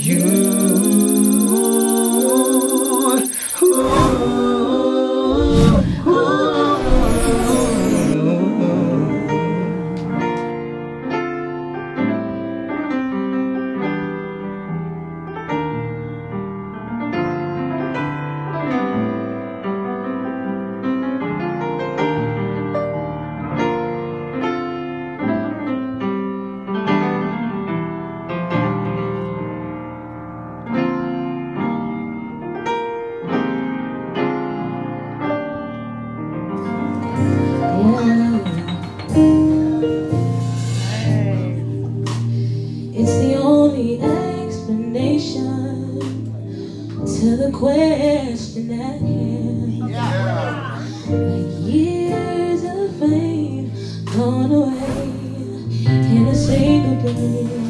It's the only explanation to the question at hand. Like years of fame gone away in a single day.